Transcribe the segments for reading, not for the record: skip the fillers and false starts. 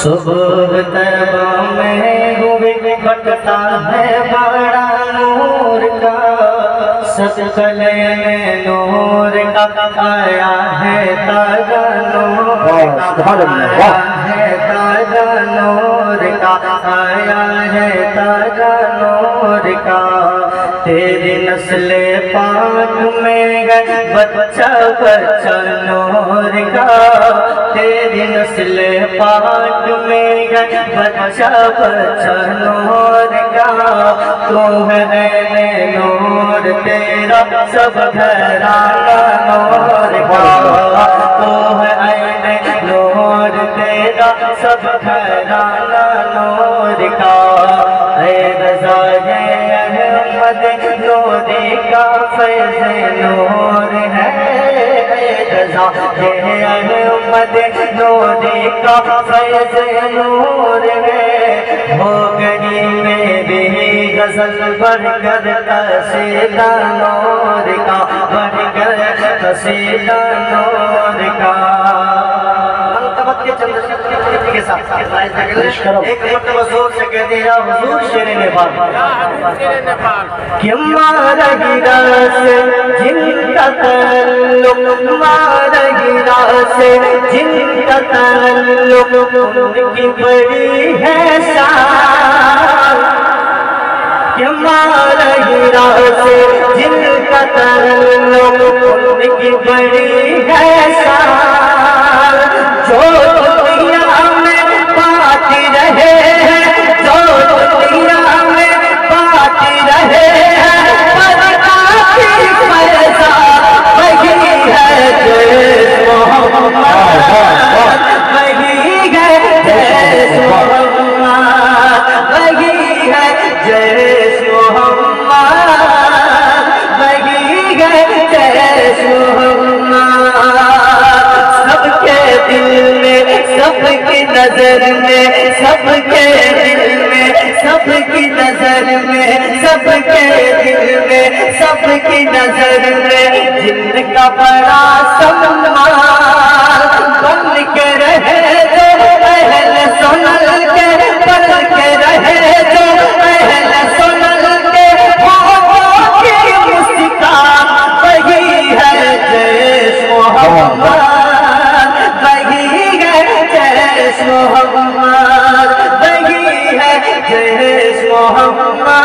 صبح طیبہ میں ہوئے بٹتا ہے بڑا نور کا، صدقلے میں نور کا آیا ہے تازہ نور کا، آیا ہے تازہ نور کا، آیا ہے تازہ نور کا۔ تیری نسل پاک میں ہے بچہ بچہ نور کا، تیری نسل پاک میں ہے بچہ بچہ نور کا۔ تو ہے عین نور تیرا سب گھرانہ نور کا، تو ہے عین نور تیرا سب گھرانہ نور کا۔ اے رضا احمد نوری کا فیض نور ہے، اے رضا احمد نوری کا فیض نور ہے۔ ہو گئی میری غزل بڑھ کر قصیدہ نور کا، بڑھ کر قصیدہ نور کا۔ منقبت کے چند کے ساتھ ایک مرتبہ زور سے کہہ دیا حضور شیر نیپال، کہ مارا گرا سے جن کا تعلق، مارا گرا سے جن کا تعلق ان کی بڑی ہے شان، کہ مارا گرا سے جن کا تعلق ان کی بڑی ہے شان۔ جو دنیا میں پاتی رہے ہیں، جو دنیا میں پاتی رہے ہیں، پر آتی فیضا وہی ہے جیس محمد، وہی ہے جیس محمد، وہی ہے جیس محمد، وہی ہے جیس محمد۔ سب کے دل میں، سب کی نظر میں، سب کے دل میں، سب کی نظر میں، سب کے دل میں، سب کی نظر میں جن کا بڑا سمان بن کے رہے جو اہل سنل کے، بن کے رہے جو اہل سنل کے ہونٹوں کی مسکان، وہی ہے جیس محمد، وہی ہے جیس محمد، وہی ہے جیس محمد،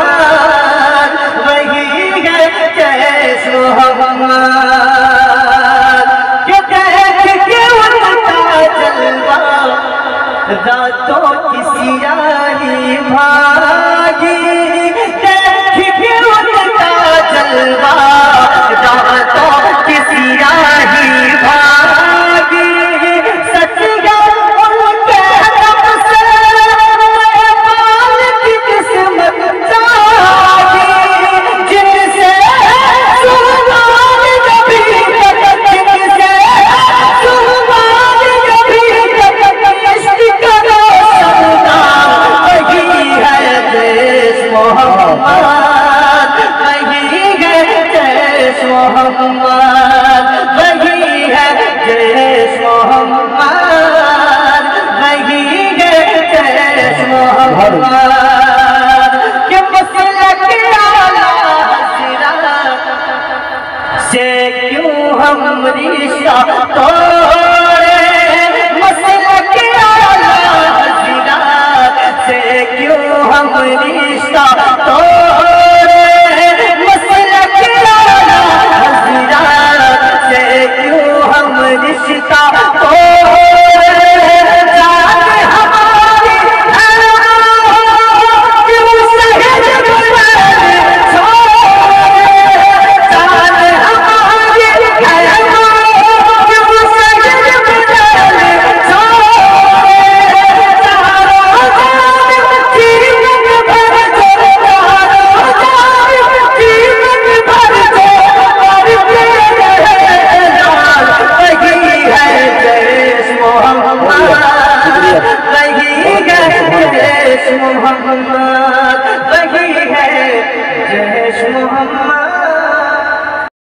وہی ہے جیس محمد۔ کہ دیکھ کے ان کا جلوہ راتوں کی سیاہی بھاگی، دیکھ کے ان کا جلوہ راتوں کی سیاہی بھاگی۔ سچ ہے ان کے دم سے نیپال کی قسمت جاگی، جن سے سلطان کبھی تک، جن سے سلطان کبھی تک عشق کرو سودا، وہی ہے جیس محمد، وہی ہے جیس محمد، وہی ہے جیس محمد، وہی ہے جیس محمد۔ کہ مسلک اعلیٰ حضرات سے کیوں ہم رشتہ توڑے، مسلک اعلیٰ حضرات سے کیوں ہم رشتہ توڑے، مسلک اعلیٰ حضرات سے کیوں ہم رشتہ توڑے۔ جان ہماری ہے کیوں سہج بلند چھوڑے، جان ہماری ہے کیوں سہج بلند چھوڑے۔ چاروں جانب جیون بھر جو، چاروں جانب جیون بھر جو کرتے رہے اعلان، وہی ہے جیس محمد، وہی ہے جیس محمد۔